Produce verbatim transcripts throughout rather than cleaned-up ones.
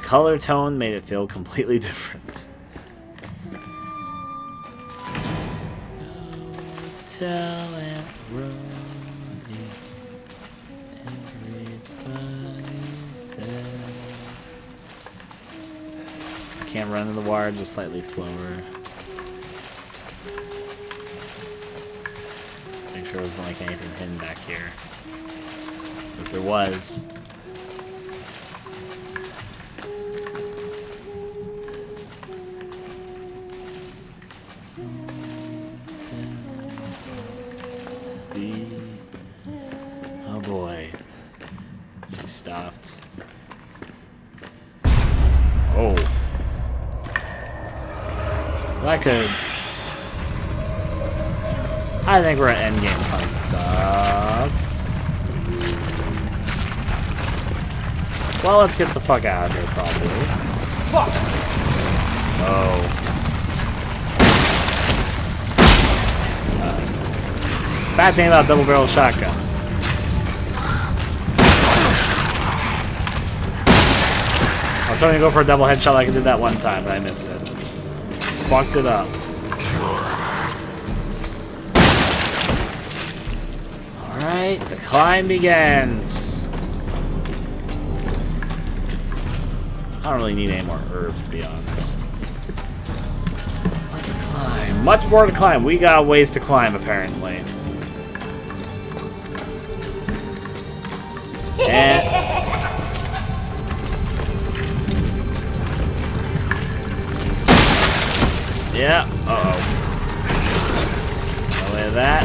color tone made it feel completely different. Tell Aunt Rhody everybody's dead. Can't run in the wire, just slightly slower. Make sure there wasn't like anything hidden back here. If there was. Oh boy. She stopped. Oh. That could... I think we're at endgame fun stuff. Well, let's get the fuck out of here, probably. Fuck! Oh. Uh, bad thing about double barrel shotgun. I was trying to go for a double headshot like I did that one time, but I missed it. Fucked it up. Alright, the climb begins. I don't really need any more herbs, to be honest. Let's climb. Much more to climb. We got ways to climb, apparently. And... yeah, uh-oh. No way of that.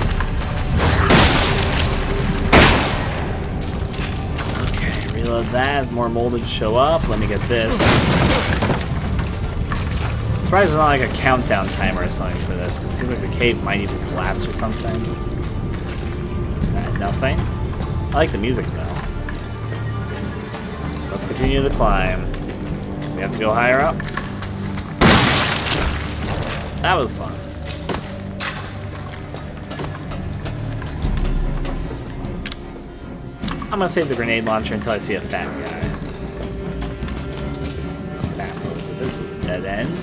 Okay, reload that as more molded show up. Let me get this. I'm surprised there's not like a countdown timer or something for this, because it seems like the cave might even collapse or something. Is that nothing? I like the music though. Let's continue the climb. We have to go higher up. That was fun. I'm gonna save the grenade launcher until I see a fat guy. A fat one. This was a dead end.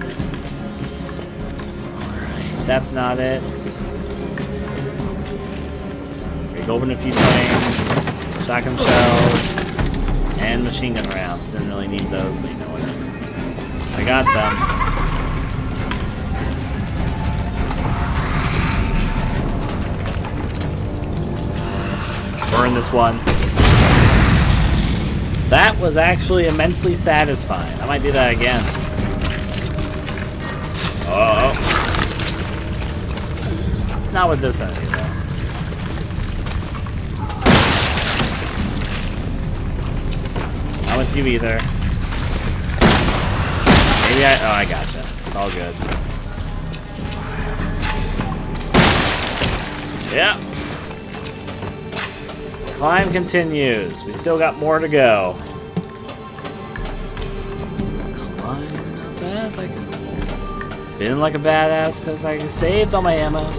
Alright, that's not it. We go open a few things. Shotgun shells. And machine gun rounds. Didn't really need those, but you know, whatever. So I got them. Burn this one. That was actually immensely satisfying. I might do that again. Uh oh. Not with this enemy, though. Not with you either. Maybe I... oh, I gotcha. It's all good. Yeah. Climb continues. We still got more to go. Climbing up fast. I can... feeling like a badass because I saved all my ammo.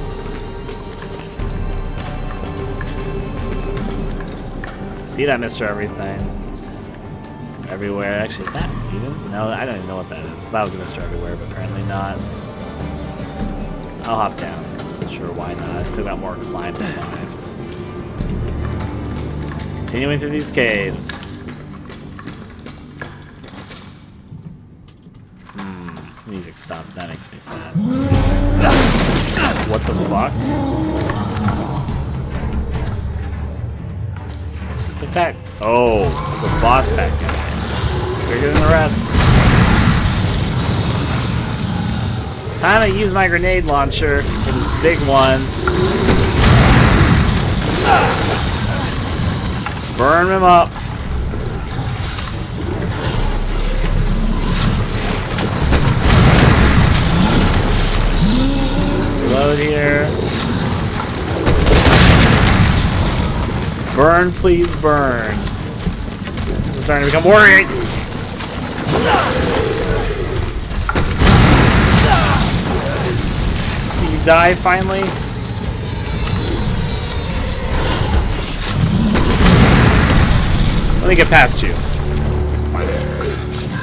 See that Mister Everything. Everywhere. Actually, is that even? No, I don't even know what that is. That was a Mister Everywhere, but apparently not. I'll hop down. Sure, why not? I still got more climb to climb. Continuing through these caves. Hmm. Music stopped. That makes me sad. What the fuck? Just a fat... oh, it's a boss fat guy. Bigger than the rest. Time to use my grenade launcher for this big one. Ah. Burn him up. Reload here. Burn, please burn. This is starting to become worrying. Can you die finally? Let me get past you.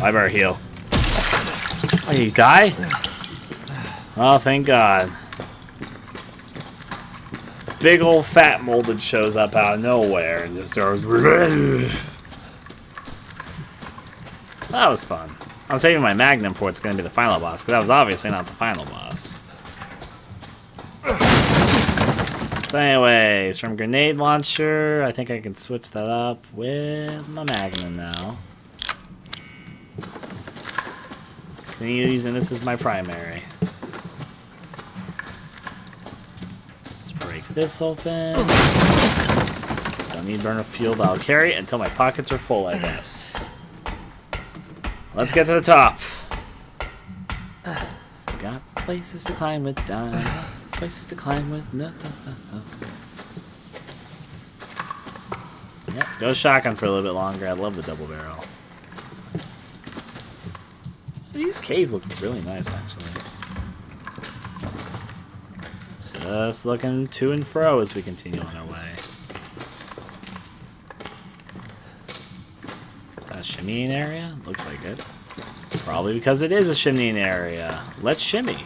I better heal. Oh, you die? Oh, thank God. Big old fat molded shows up out of nowhere and just starts. That was fun. I'm saving my Magnum for what's going to be the final boss, because that was obviously not the final boss. So anyways, from grenade launcher, I think I can switch that up with my Magnum now. Continue using this as my primary. Let's break this open. Don't need burner fuel, but I'll carry it until my pockets are full, I guess. Let's get to the top. Got places to climb with dime. Places to climb with no. Yep, go shotgun for a little bit longer. I love the double barrel. These caves look really nice, actually. Just looking to and fro as we continue on our way. A shimmying area? Looks like it. Probably because it is a shimmying area. Let's shimmy.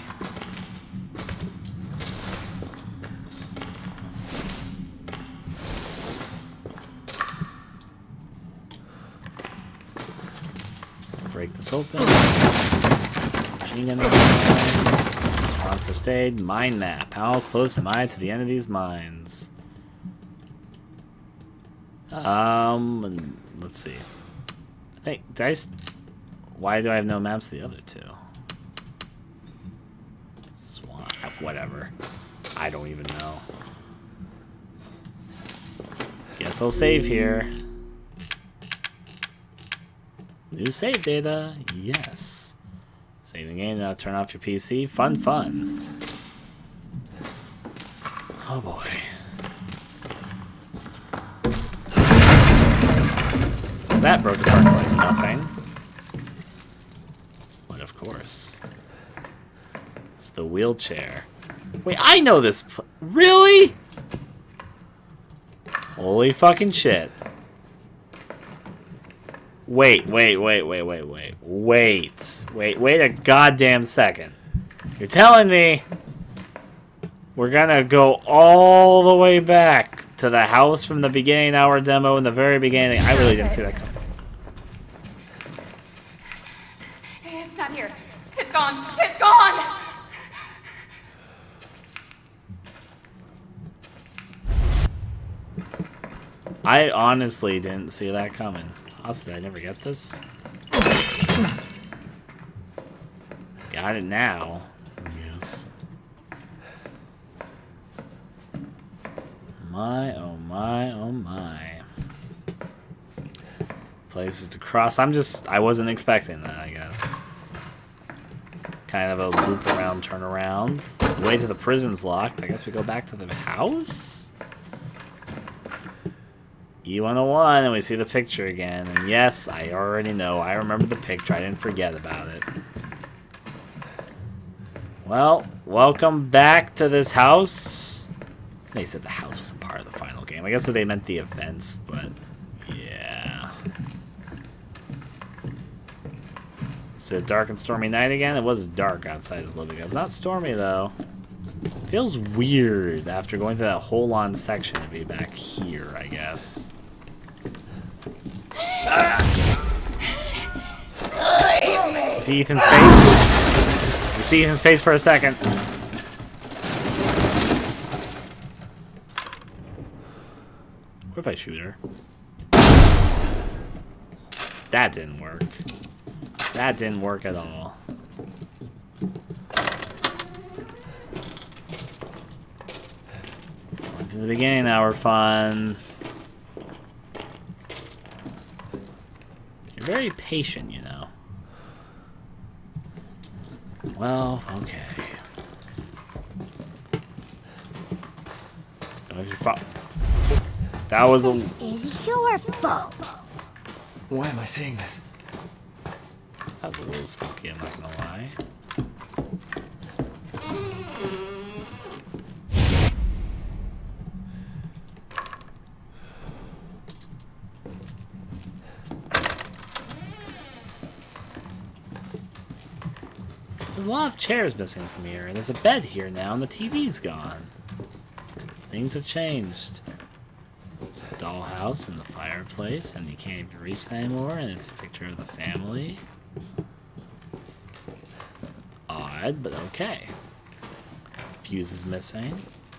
Let's break this open. Machine gun on first aid. Mine map. How close am I to the end of these mines? Um, let's see. Hey, dice. Why do I have no maps to the other two? Swamp, whatever. I don't even know. Guess I'll save here. New save data, yes. Saving game, now turn off your P C. Fun, fun. Oh boy. That broke apart like nothing. But of course. It's the wheelchair. Wait, I know this pl- Really? Holy fucking shit. Wait, wait, wait, wait, wait, wait. Wait. Wait, wait a goddamn second. You're telling me we're gonna go all the way back to the house from the beginning of our demo in the very beginning? I really didn't see that coming. It's not here. It's gone. It's gone! I honestly didn't see that coming. Also, did I never get this? Got it now. Yes. My, oh my, oh my. Places to cross. I'm just, I wasn't expecting that, I guess. Kind of a loop around, turn around. The way to the prison's locked. I guess we go back to the house? E one oh one, and we see the picture again. And yes, I already know. I remember the picture. I didn't forget about it. Well, welcome back to this house. They said the house wasn't part of the final game. I guess they meant the events, but yeah. It's a dark and stormy night again. It was dark outside his living room. It's not stormy, though. Feels weird after going through that whole on section to be back here, I guess. You see Ethan's face? You see Ethan's face for a second. What if I shoot her? That didn't work. That didn't work at all. In the beginning, now we're fun. You're very patient, you know. Well, okay. That was a. This is your fault. Why am I seeing this? That was a little spooky, I'm not gonna lie. There's a lot of chairs missing from here, and there's a bed here now, and the T V's gone. Things have changed. There's a dollhouse in the fireplace, and you can't even reach that anymore, and it's a picture of the family. Odd, but okay. Fuse is missing.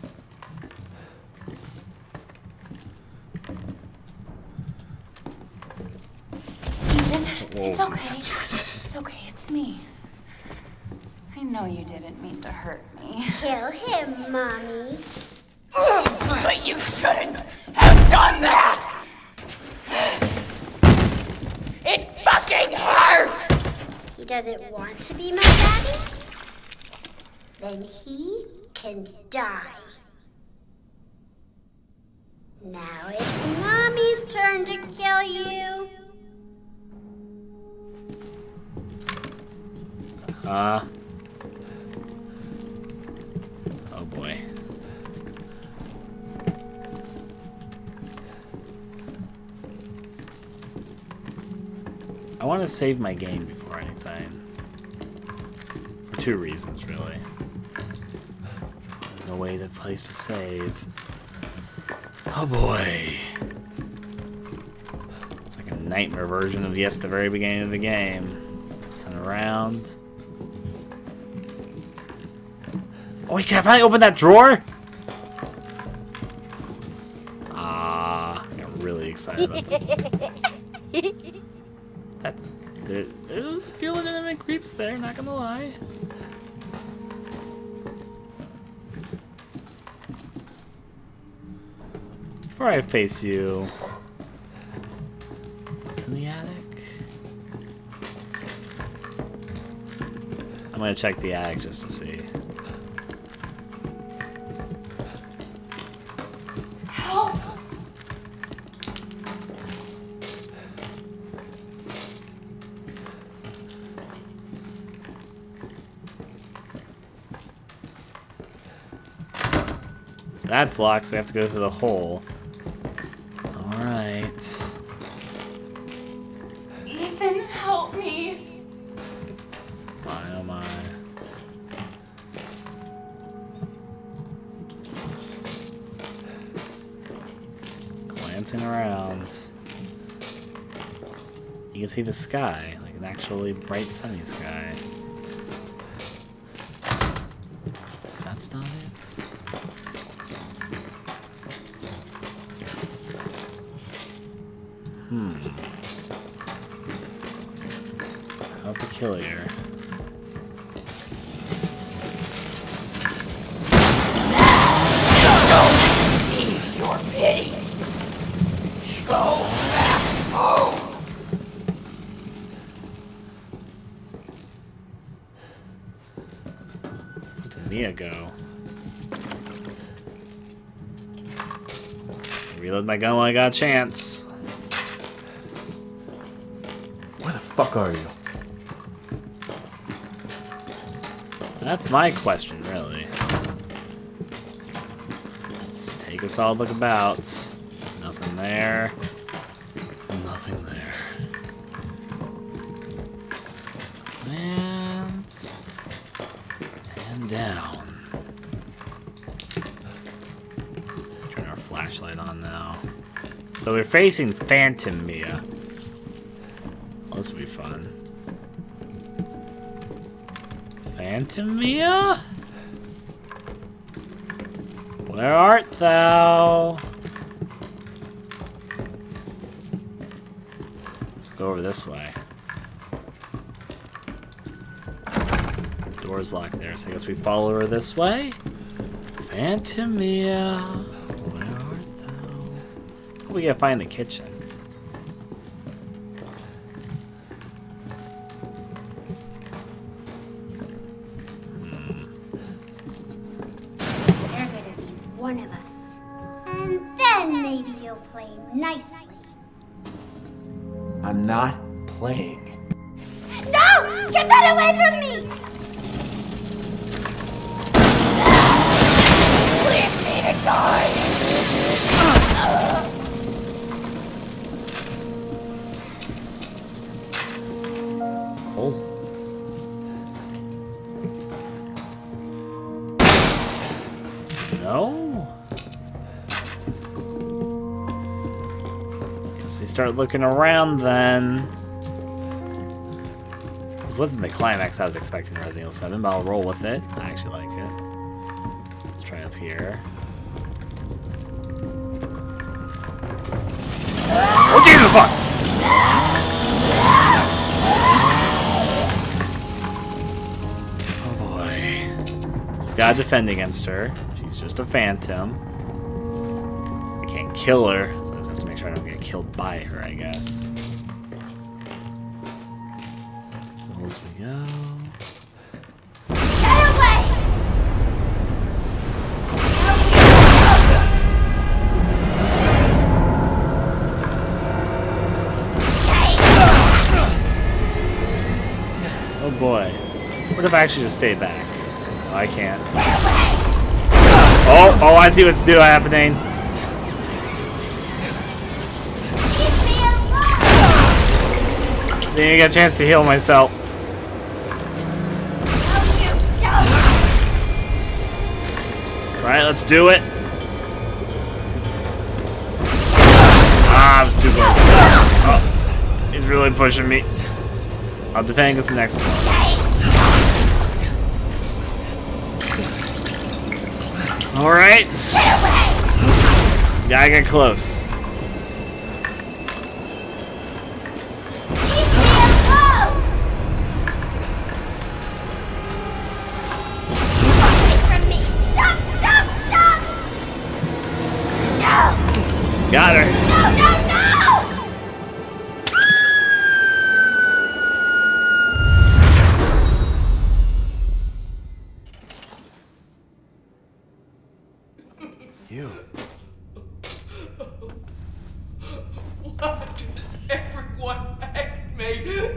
Ethan, Whoa, it's okay. that's It's okay, it's me. I know you didn't mean to hurt me. Kill him, Mommy. But you shouldn't have done that! It fucking hurts! He doesn't want to be my daddy? Then he can die. Now it's Mommy's turn to kill you. Uh. Oh boy. I want to save my game before anything. For two reasons, really. There's no way to place to save. Oh boy. It's like a nightmare version of yes, the very beginning of the game. Turn around. Oh wait, can I finally open that drawer? Ah, I got really excited about that. That there, there was a few legitimate creeps there, not gonna lie. Before I face you, what's in the attic? I'm gonna check the attic just to see. Help! That's locked, so we have to go through the hole. Alright. Ethan, help me! My oh my. Glancing around. You can see the sky, like an actually bright sunny sky. That's not it. Hmm. How peculiar. Need your pity! Go back home! Where did Mia go? Reload my gun while I got a chance. Where the fuck are you? That's my question, really. Let's take a solid look about. Nothing there. Nothing there. And... and down. Turn our flashlight on now. So we're facing Phantom Mia. Well, this will be fun. Phantom Mia? Where art thou? Let's go over this way. Door's locked there, so I guess we follow her this way. Phantom Mia, where art thou? Hope we gotta find the kitchen. You're gonna be one of us. And then maybe you'll play nicely. I'm not playing. No! Get that away from me! Leave me to die! Oh. start looking around then. This wasn't the climax I was expecting in Resident Evil seven, but I'll roll with it. I actually like it. Let's try up here. Oh, Jesus fuck! Oh boy. Just gotta defend against her. She's just a phantom. I can't kill her, so I just have to make sure I don't get killed by her, I guess. As we go. Get away! Oh boy. What if I actually just stay back? No, I can't. Oh, oh, I see what's do happening. Didn't even get a chance to heal myself. Right, let's do it. Ah, I was too close. Oh, he's really pushing me. I'll defend against the next one. Alright. Gotta get close. Got her. No, no, no! You. Why does everyone hate me?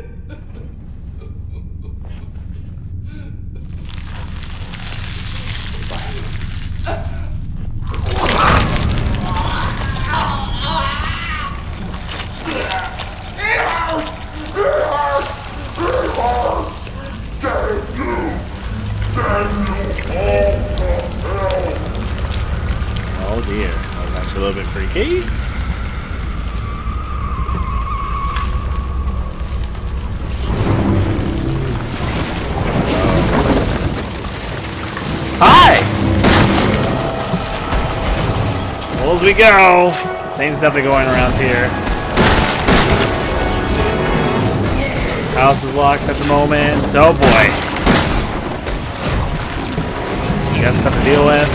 Oh dear, that was actually a little bit freaky. Hi! Well, as we go, things definitely going around here. House is locked at the moment. Oh boy. You got stuff to deal with.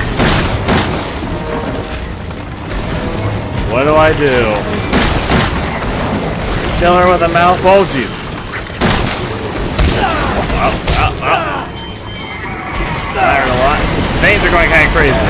What do I do? Kill her with a mouth? Oh, jeez. Oh, oh, oh. That hurt a lot. Veins are going kind of crazy.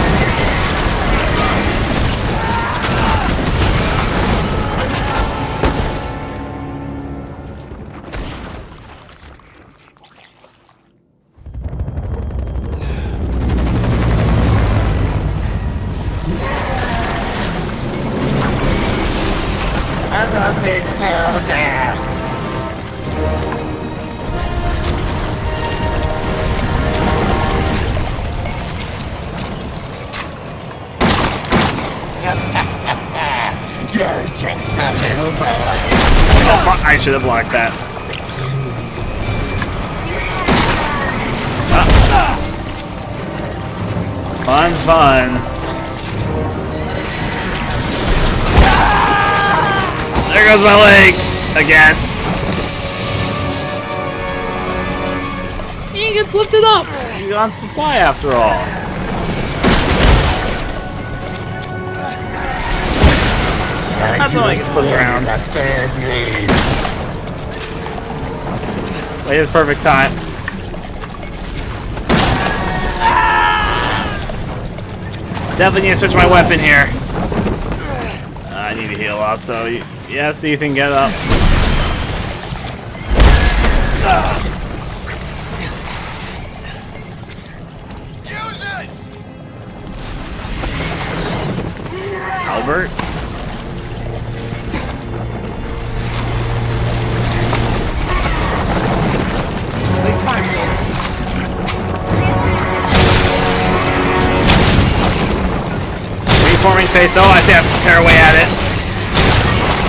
Oh, fuck, I should have blocked that. Ah. Fun, fun. There goes my leg again. He gets lifted up. He wants to fly after all. That's how I get slipped around. Wait, it's perfect time. Definitely need to switch my weapon here. Uh, I need to heal also. Yes, Ethan, get up. Use it! Albert? Reforming face. Oh, I see I have to tear away at it.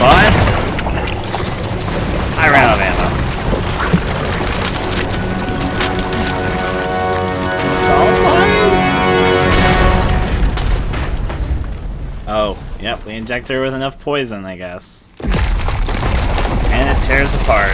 What? I ran out of ammo. Oh, yep, we inject her with enough poison, I guess. And it tears apart.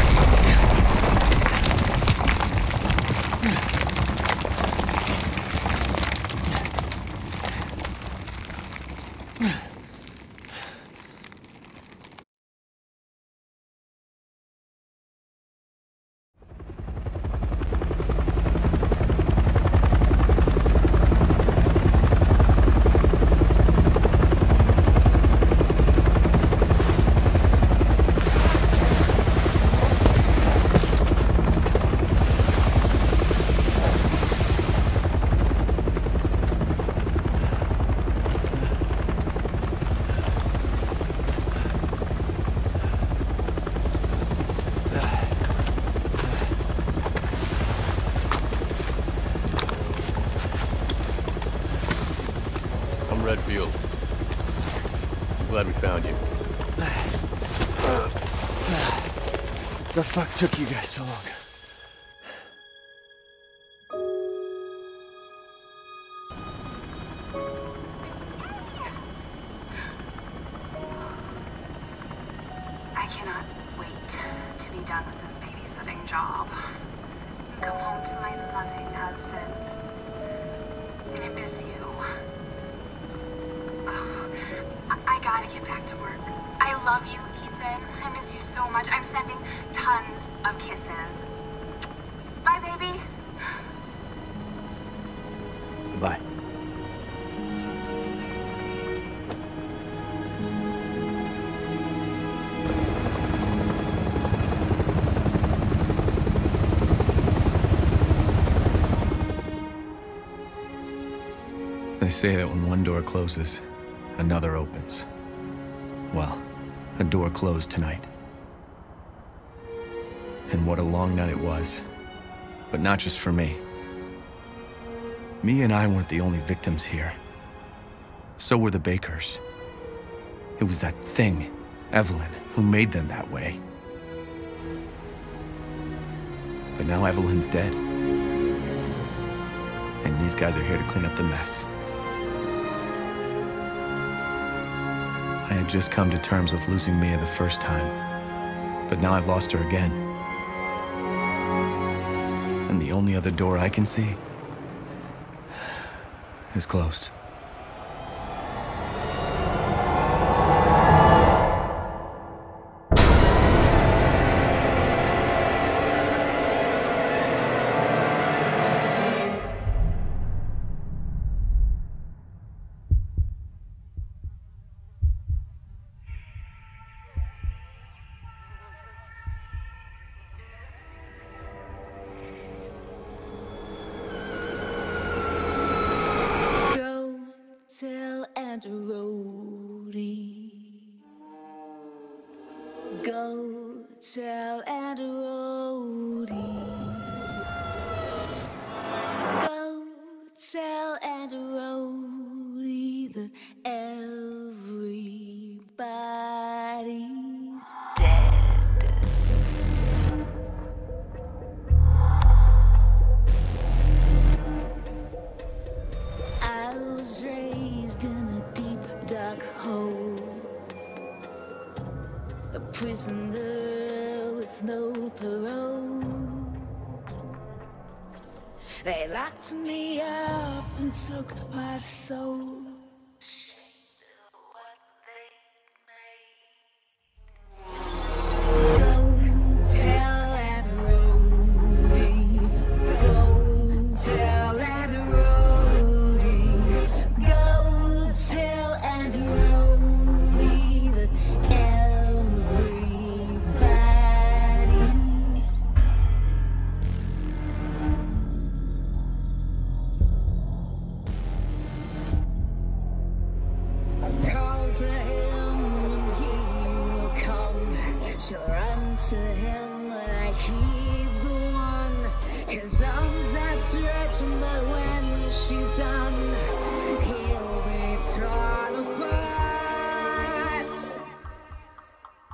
Glad we found you. The fuck took you guys so long? I cannot wait to be done with this babysitting job. And come home to my loving husband. I miss you. Oh, I, I gotta get back to work. I love you, Ethan. I miss you so much. I'm sending tons of kisses. Bye, baby. Bye. They say that when one door closes, another opens. Well, a door closed tonight. And what a long night it was. But not just for me. Me and I weren't the only victims here. So were the Bakers. It was that thing, Evelyn, who made them that way. But now Evelyn's dead. And these guys are here to clean up the mess. I had just come to terms with losing Mia the first time, but now I've lost her again. And the only other door I can see is closed. Go tell Aunt Rhodey. Go tell Aunt Rhodey that everybody's dead. I was raised in a deep, dark hole. A prisoner with no parole. They locked me up and took my soul. Go tell Aunt Rhodey. Go tell Aunt Rhodey. Go tell Aunt Rhodey that to him and he will come. She'll run to him like he's the one. His arms outstretched, but when she's done, he'll be torn apart.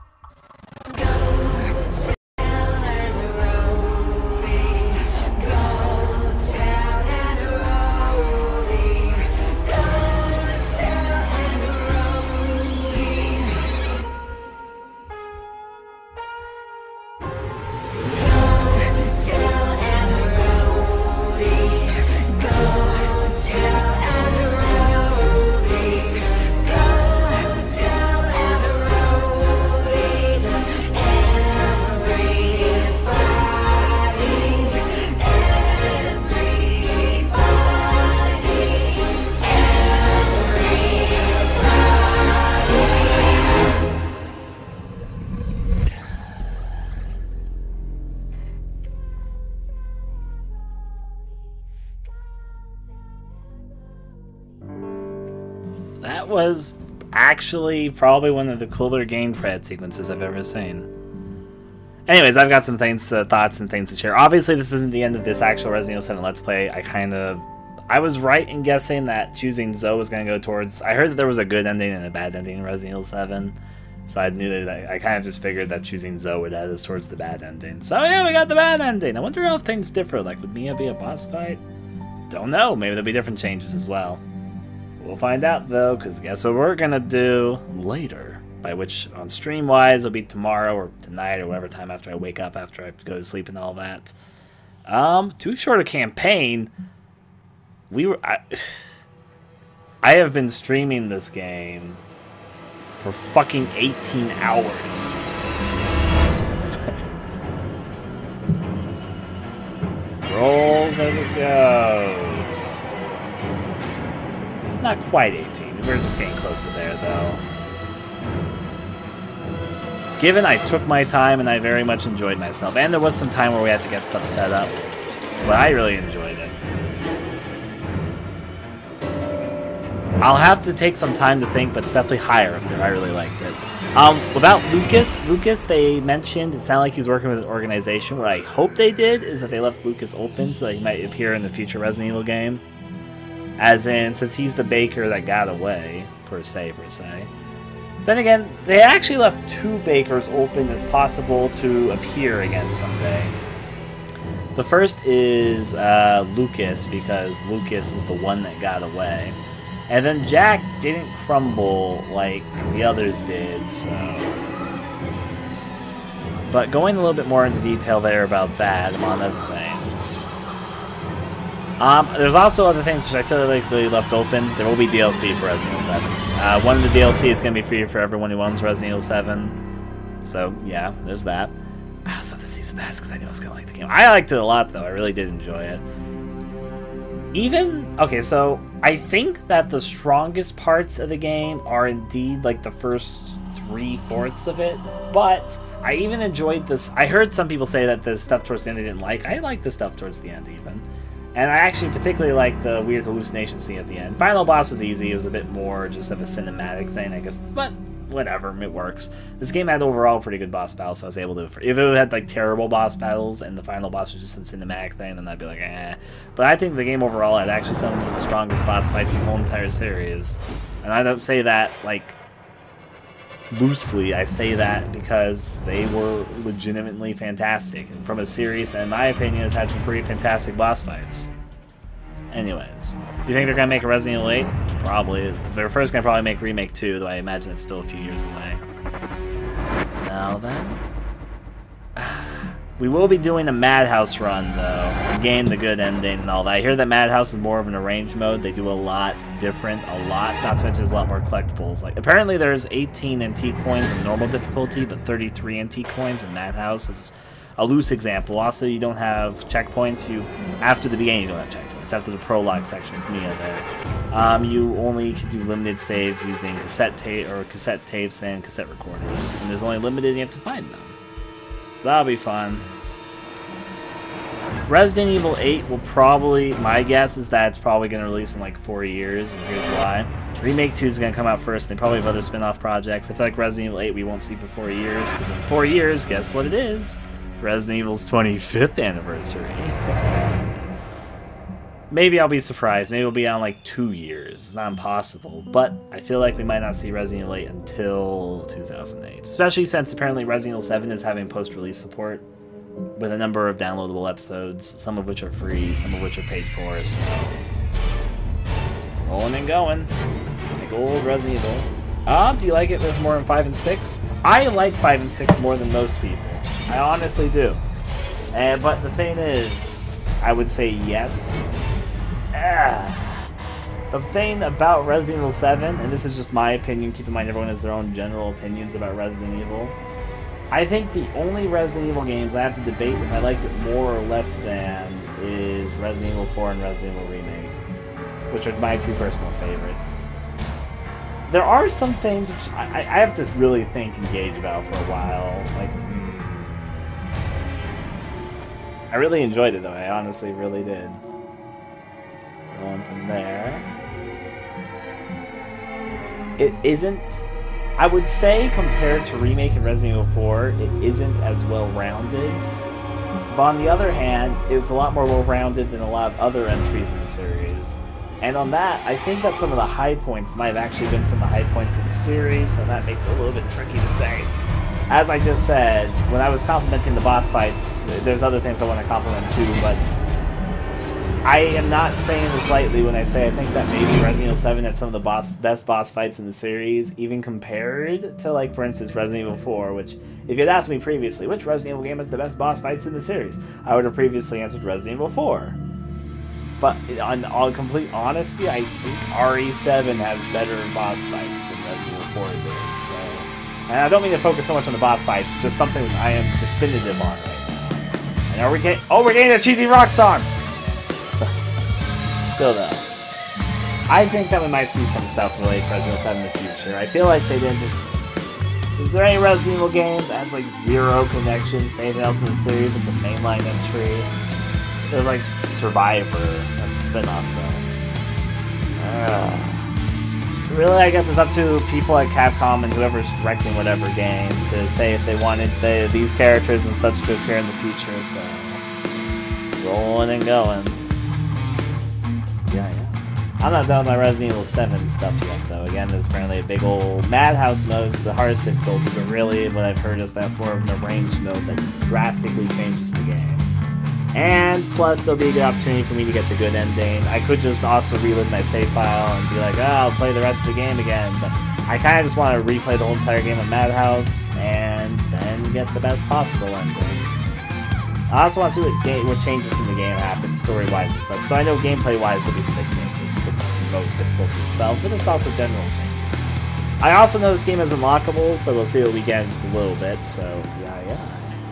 was actually probably one of the cooler game credit sequences I've ever seen. Anyways, I've got some things to, thoughts and things to share. Obviously, this isn't the end of this actual Resident Evil seven Let's Play. I kind of... I was right in guessing that choosing Zoe was going to go towards... I heard that there was a good ending and a bad ending in Resident Evil seven. So I knew that... I, I kind of just figured that choosing Zoe would head us towards the bad ending. So yeah, we got the bad ending. I wonder how things differ. Like, would Mia be a boss fight? Don't know. Maybe there'll be different changes as well. We'll find out, though, because guess what we're going to do later? By which, on stream-wise, it'll be tomorrow or tonight or whatever time after I wake up, after I go to sleep and all that. Um, too short a campaign. We were... I, I have been streaming this game for fucking eighteen hours. Rolls as it goes. Not quite eighteen. We're just getting close to there, though. Given I took my time and I very much enjoyed myself, and there was some time where we had to get stuff set up, but I really enjoyed it. I'll have to take some time to think, but it's definitely higher up there. I really liked it. Um, about Lucas, Lucas, they mentioned it sounded like he was working with an organization. What I hope they did is that they left Lucas open so that he might appear in the future Resident Evil game. As in, since he's the baker that got away, per se, per se. Then again, they actually left two bakers open as possible to appear again someday. The first is uh, Lucas, because Lucas is the one that got away. And then Jack didn't crumble like the others did, so... But going a little bit more into detail there about that, among other things. Um, there's also other things which I feel like they left open. There will be D L C for Resident Evil seven. Uh, one of the D L C is going to be free for everyone who owns Resident Evil seven. So, yeah, there's that. I also have the season pass because I knew I was going to like the game. I liked it a lot, though. I really did enjoy it. Even... Okay, so I think that the strongest parts of the game are indeed, like, the first three-fourths of it. But I even enjoyed this... I heard some people say that the stuff towards the end they didn't like. I like the stuff towards the end, even. And I actually particularly like the weird hallucination scene at the end. Final boss was easy. It was a bit more just of a cinematic thing, I guess. But whatever, it works. This game had overall pretty good boss battles, so I was able to... If it had like terrible boss battles and the final boss was just some cinematic thing, then I'd be like, eh. But I think the game overall had actually some of the strongest boss fights in the whole entire series. And I don't say that, like, loosely. I say that because they were legitimately fantastic. And from a series that, in my opinion, has had some pretty fantastic boss fights. Anyways, do you think they're going to make a Resident Evil eight? Probably. They're first going to probably make Remake two, though I imagine it's still a few years away. Now then... We will be doing a Madhouse run, though. Again, the good ending and all that. I hear that Madhouse is more of an arranged mode. They do a lot different, a lot. Not to mention there's a lot more collectibles. Like, apparently there's eighteen antique coins in normal difficulty, but thirty-three antique coins in Madhouse. This is a loose example. Also, you don't have checkpoints. You After the beginning, you don't have checkpoints. After the prologue section with Mia there. Um, you only can do limited saves using cassette tape or cassette tapes and cassette recorders. And there's only limited, and you have to find them. So that'll be fun. Resident Evil eight will probably, my guess is that it's probably going to release in like four years, and here's why. Remake two is going to come out first, and they probably have other spin-off projects. I feel like Resident Evil eight we won't see for four years, because in four years, guess what it is? Resident Evil's twenty-fifth anniversary. Maybe I'll be surprised. Maybe it'll be on like two years. It's not impossible. But I feel like we might not see Resident Evil eight until two thousand eight. Especially since apparently Resident Evil seven is having post-release support with a number of downloadable episodes, some of which are free, some of which are paid for. So, rolling and going. Like old Resident Evil. Ah, uh, do you like it as more than five and six? I like five and six more than most people. I honestly do. Uh, but the thing is, I would say yes. Ah. The thing about Resident Evil seven, and this is just my opinion, keep in mind everyone has their own general opinions about Resident Evil. I think the only Resident Evil games I have to debate if I liked it more or less than is Resident Evil four and Resident Evil Remake, which are my two personal favorites. There are some things which I, I have to really think and gauge about for a while. Like, I really enjoyed it though. I honestly really did. Going from there. it isn't. I would say compared to Remake and Resident Evil four, it isn't as well-rounded. But on the other hand, it's a lot more well-rounded than a lot of other entries in the series. And on that, I think that some of the high points might have actually been some of the high points in the series, so that makes it a little bit tricky to say. As I just said, when I was complimenting the boss fights, there's other things I want to compliment too, but I am not saying this lightly when I say I think that maybe Resident Evil seven had some of the boss, best boss fights in the series, even compared to, like, for instance, Resident Evil four, which, if you'd asked me previously, which Resident Evil game has the best boss fights in the series, I would have previously answered Resident Evil four. But on all complete honesty, I think R E seven has better boss fights than Resident Evil four did, so... And I don't mean to focus so much on the boss fights, it's just something I am definitive on right now. And are we getting... Oh, we're getting a cheesy rock song! Still though, I think that we might see some stuff related to Resident Evil seven in the future. I feel like they didn't just... Is there any Resident Evil game that has like zero connections to anything else in the series? It's a mainline entry. There's like Survivor, that's a spin-off though. Uh, really, I guess it's up to people at Capcom and whoever's directing whatever game to say if they wanted the, these characters and such to appear in the future, so... Rolling and going. Yeah, yeah. I'm not done with my Resident Evil seven stuff yet, though. Again, there's apparently a big old Madhouse mode. It's the hardest difficulty, but really, what I've heard is that's more of an arranged mode that drastically changes the game. And, plus, there'll be a good opportunity for me to get the good ending. I could just also reload my save file and be like, oh, I'll play the rest of the game again, but I kind of just want to replay the whole entire game of Madhouse and then get the best possible ending. I also want to see what, game, what changes in the game happen story-wise and such. So I know gameplay-wise there'll be some big changes because of the mode difficulty itself, but it's also general changes. I also know this game is unlockable, so we'll see what we get in just a little bit, so yeah, yeah.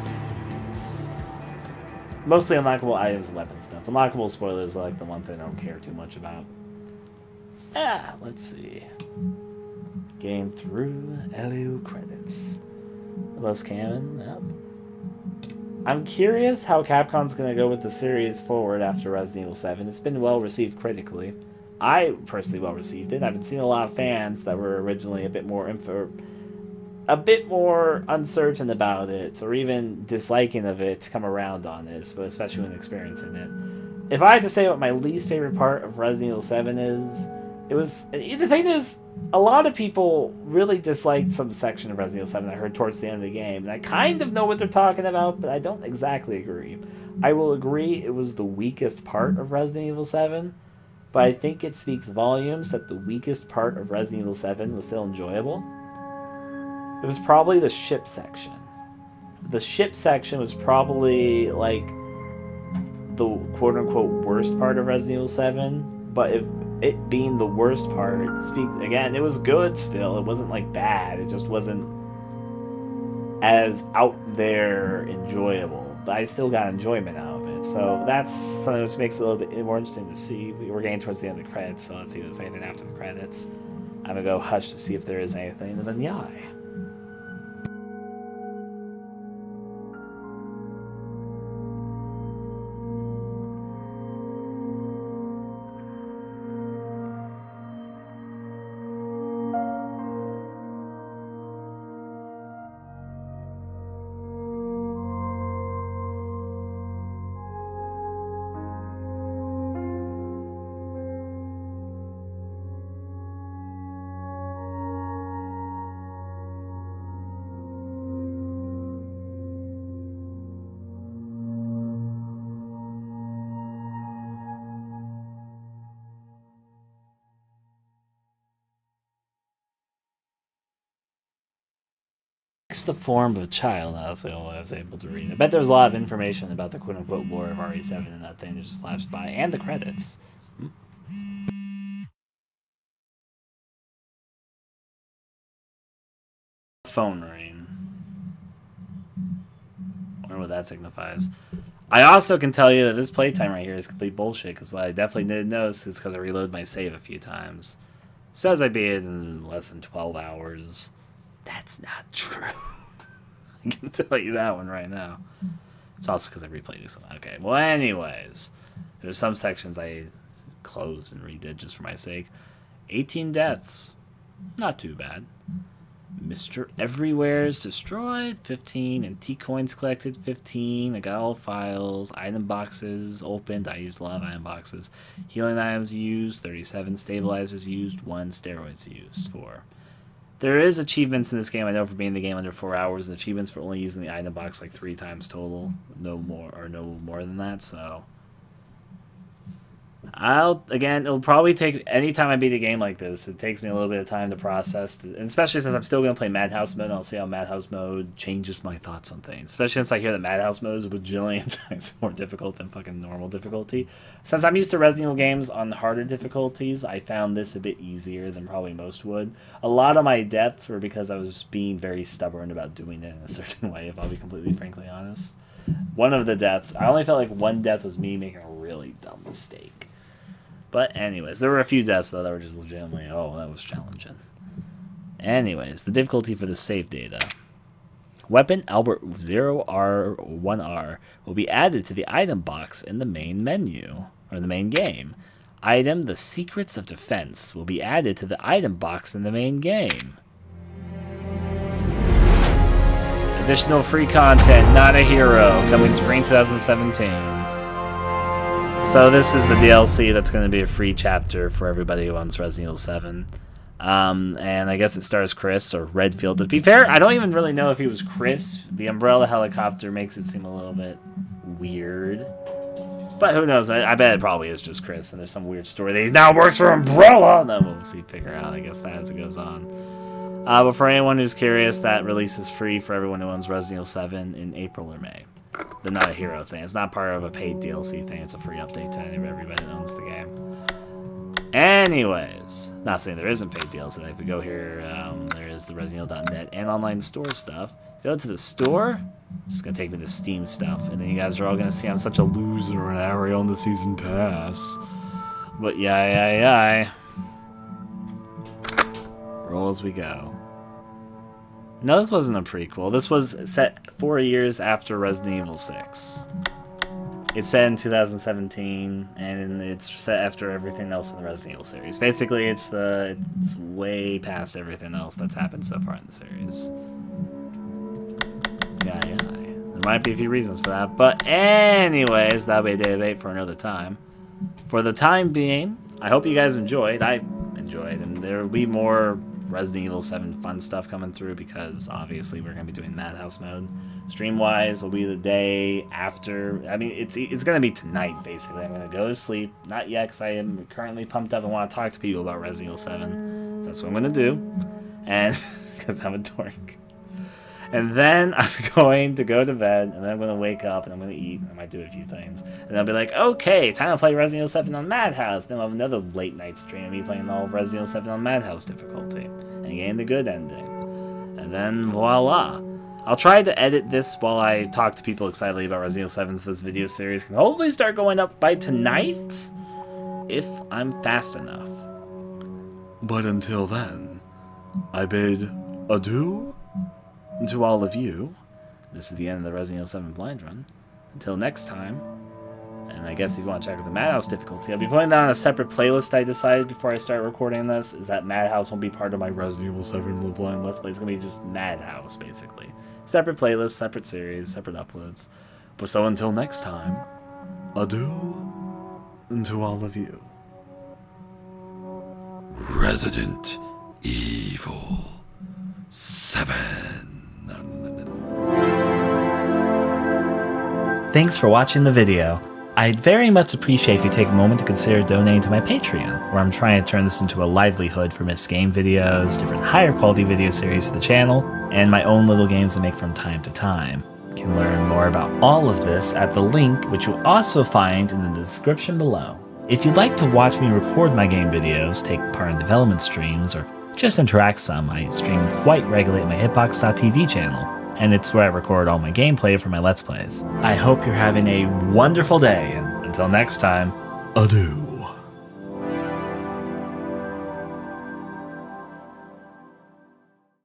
Mostly unlockable items and weapon stuff. Unlockable spoilers are like the one thing I don't care too much about. Ah, let's see. Getting through L U credits. The most canon, yep. I'm curious how Capcom's going to go with the series forward after Resident Evil seven. It's been well received critically. I personally well received it. I've seen a lot of fans that were originally a bit more info, a bit more uncertain about it, or even disliking of it, come around on it, but especially when experiencing it. If I had to say what my least favorite part of Resident Evil seven is, it was... The thing is, a lot of people really disliked some section of Resident Evil seven I heard towards the end of the game, and I kind of know what they're talking about, but I don't exactly agree. I will agree it was the weakest part of Resident Evil seven, but I think it speaks volumes that the weakest part of Resident Evil seven was still enjoyable. It was probably the ship section. The ship section was probably, like, the quote-unquote worst part of Resident Evil seven, but if it being the worst part, speak again, it was good still. It wasn't, like, bad. It just wasn't as out there enjoyable, but I still got enjoyment out of it. So that's something which makes it a little bit more interesting to see. We're getting towards the end of the credits, so let's see what's anything after the credits. I'm gonna go hush to see if there is anything, and then yeah. The form of a child. I was, I was able to read. I bet there was a lot of information about the quote-unquote lore of R E seven and that thing that just flashed by, and the credits. Hmm. Phone ring. I wonder what that signifies. I also can tell you that this playtime right here is complete bullshit, because what I definitely didn't notice is because I reloaded my save a few times. It says I beat it in less than twelve hours. That's not true. I can tell you that one right now. It's also because I replayed it. Okay, well, anyways. There's some sections I closed and redid just for my sake. eighteen deaths. not too bad. Mister Everywhere's destroyed, fifteen. Antique coins collected, fifteen. I got all files. Item boxes opened. I used a lot of item boxes. Healing items used, thirty-seven. Stabilizers used, one. Steroids used, four. There is achievements in this game, I know, for being in the game under four hours. And achievements for only using the item box like three times total. No more, or no more than that, so... I'll, again, it'll probably take, anytime I beat a game like this, it takes me a little bit of time to process, to, and especially since I'm still going to play Madhouse mode, and I'll see how Madhouse mode changes my thoughts on things. Especially since I hear that Madhouse mode is a bajillion times more difficult than fucking normal difficulty. Since I'm used to Resident Evil games on harder difficulties, I found this a bit easier than probably most would. A lot of my deaths were because I was being very stubborn about doing it in a certain way, if I'll be completely frankly honest. One of the deaths, I only felt like one death was me making a really dumb mistake. But anyways, there were a few deaths, though, that were just legitimately, oh, that was challenging. Anyways, the difficulty for the save data. Weapon Albert zero R one R will be added to the item box in the main menu, or the main game. Item The Secrets of Defense will be added to the item box in the main game. Additional free content, Not a Hero, coming spring twenty seventeen. So this is the D L C that's going to be a free chapter for everybody who wants Resident Evil seven. Um, and I guess it stars Chris, or Redfield. To be fair, I don't even really know if he was Chris. The Umbrella helicopter makes it seem a little bit weird. But who knows? I, I bet it probably is just Chris, and there's some weird story that he now works for Umbrella! And then we'll see, figure out, I guess, that as it goes on. Uh, but for anyone who's curious, that release is free for everyone who owns Resident Evil seven in April or May. The Not a Hero thing. It's not part of a paid D L C thing. It's a free update to everybody that owns the game. Anyways, not saying there isn't paid D L C. If we go here, um, there is the Resident Evil dot net and online store stuff. Go to the store. It's just gonna take me to Steam stuff, and then you guys are all gonna see I'm such a loser and I already own the season pass. But yeah, yeah, yeah. Roll as we go. No, this wasn't a prequel. This was set four years after Resident Evil six. It's set in two thousand seventeen, and it's set after everything else in the Resident Evil series. Basically, it's the it's way past everything else that's happened so far in the series. Yeah, yeah. There might be a few reasons for that, but anyways, that'll be a debate for another time. For the time being, I hope you guys enjoyed. I enjoyed, and there will be more Resident Evil seven fun stuff coming through, because obviously we're going to be doing Madhouse mode. Stream-wise will be the day after. I mean, it's it's going to be tonight, basically. I'm going to go to sleep. Not yet, because I am currently pumped up and want to talk to people about Resident Evil seven. So that's what I'm going to do. And, because I'm a dork. And then I'm going to go to bed, and then I'm going to wake up, and I'm going to eat. I might do a few things. And I'll be like, okay, time to play Resident Evil seven on Madhouse. Then we'll have another late night stream of me playing all of Resident Evil seven on Madhouse difficulty. And getting the good ending. And then voila. I'll try to edit this while I talk to people excitedly about Resident Evil seven, so this video series can hopefully start going up by tonight, if I'm fast enough. But until then, I bid adieu to all of you. This is the end of the Resident Evil seven blind run. Until next time, and I guess if you want to check out the Madhouse difficulty, I'll be putting that on a separate playlist I decided before I start recording this, is that Madhouse won't be part of my Resident Evil seven blind Let's Play. It's going to be just Madhouse, basically. Separate playlist, separate series, separate uploads. But so until next time, adieu to all of you. Resident Evil seven. Thanks for watching the video. I'd very much appreciate if you take a moment to consider donating to my Patreon, where I'm trying to turn this into a livelihood for missed game videos, different higher quality video series for the channel, and my own little games I make from time to time. You can learn more about all of this at the link, which you'll also find in the description below. If you'd like to watch me record my game videos, take part in development streams, or just interact some, I stream quite regularly at my hitbox dot T V channel, and it's where I record all my gameplay for my Let's Plays. I hope you're having a wonderful day, and until next time, adieu.